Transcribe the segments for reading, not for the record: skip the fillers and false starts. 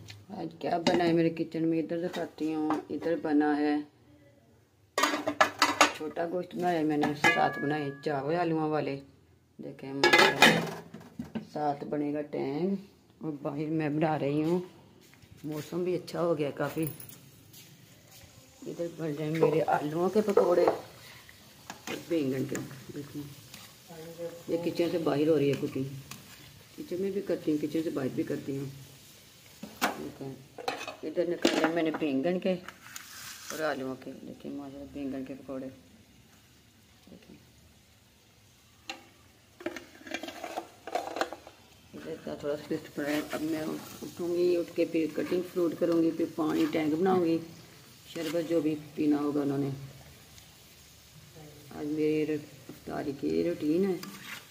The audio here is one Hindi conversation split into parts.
आज क्या बना है मेरे किचन में, इधर दिखाती हूँ। इधर बना है छोटा गोश्त बनाया मैंने, साथ बनाए चावल आलूओं वाले। देखें साथ बनेगा टैंग, और बाहर मैं बना रही हूँ। मौसम भी अच्छा हो गया काफ़ी। इधर बन रहे हैं मेरे आलूओं के पकौड़े और बैंगन के। देखिए ये किचन से बाहर हो रही है कुकिंग। किचन में भी करती हूँ, किचन से बाहर भी करती हूँ। इधर निकाले मैंने बैंगन के और आलूओं के। देखिए माशाल्लाह बैंगन के पकौड़े। देखिए इधर का थोड़ा सा लिस्ट पड़ा है। अब मैं उठूँगी, उठ के फिर कटिंग फ्रूट करूँगी, फिर पानी टैंक बनाऊँगी, शरबत जो भी पीना होगा उन्होंने। आज मेरी इफ्तारी की रूटीन है।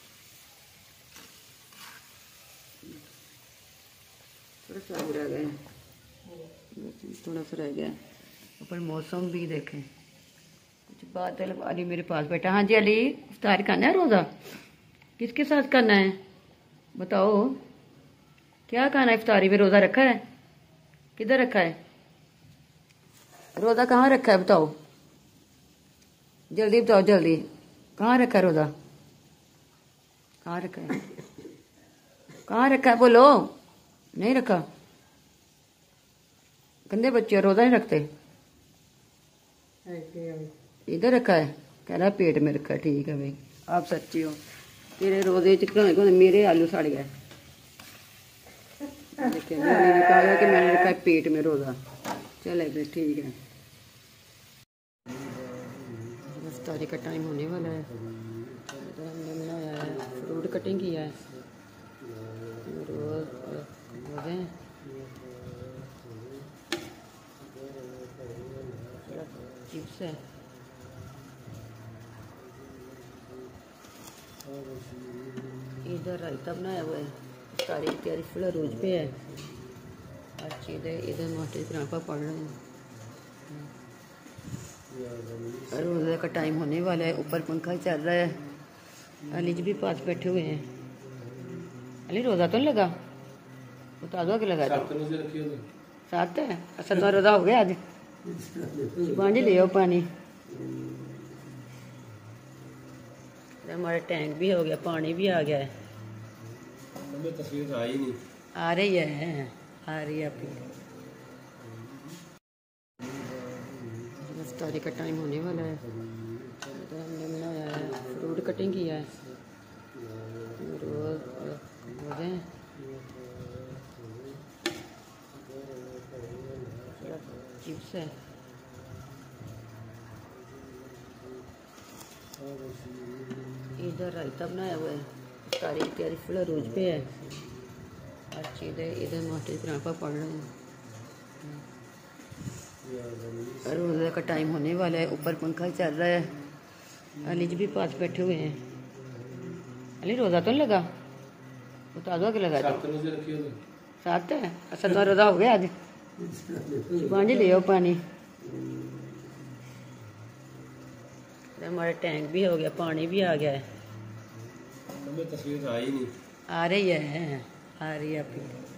थोड़ा सा रह गया, थोड़ा सा रह गया। ऊपर मौसम भी देखें, कुछ बादल। अली मेरे पास बैठा। हाँ जी अली, इफ्तार करना है रोज़ा? किसके साथ करना है बताओ, क्या खाना है इफ्तारी में? रोज़ा रखा है? किधर रखा है रोज़ा? कहाँ रखा है बताओ, जल्दी बताओ जल्दी। कहाँ रखा है रोज़ा? कहाँ रखा है? कहाँ रखा है बोलो। नहीं रखा? गंदे बच्चे रोज़ा नहीं रखते। इधर रखा है, कह रहा पेट में रखा है। ठीक है भाई, आप सच्ची हो। तेरे रोज़े मेरे आलू सड़ गए। देखिए मैंने कहा कि मैंने रखा है पेट में रोज़ा। चले भाई ठीक है। इफ्तारी का टाइम होने वाला है। इधर हमने बनाया है, फ्रूट कटिंग किया है, रोज़े चिप्स है। इधर रायता बनाया हुआ है। इफ्तारी की तैयारी फुल रोज पे है। अच्छी इधर मास्टर ग्रांपा पढ़ रहे हैं। रोज़े का टाइम होने वाला है, ऊपर पंखा चल रहा है। अली जी भी पास बैठे हुए हैं। अली रोज़ा तो नहीं लगा? बता दो कि लगा दो। साथ है? अच्छा तो रोज़ा हो गया आज? पानी ले आओ पानी। हमारा टैंक भी हो गया, पानी भी आ गया है। तस्वीर आई नहीं आ रही है, आ रही है आपकी। इफ्तारी का टाइम होने वाला है। तो हमने बनाया है, फ्रूट कटिंग किया है, रोज़े चिप्स है। इधर रायता बनाया हुआ है। इफ्तारी की तैयारी फुल रोज पे है। अच्छी इधर मास्टर ग्रांपा पढ़ रहे हैं। रोज़े का टाइम होने वाला है, ऊपर पंखा चल रहा है। अली जी भी पास बैठे हुए हैं। अली रोज़ा तो नहीं लगा? बता दो कि लगा दो। साथ है? अच्छा तो रोज़ा हो गया आज? पानी ले आओ पानी। हमारा टैंक भी हो गया, पानी भी आ गया है। तस्वीर आई नहीं आ रही है, आ रही है आपकी।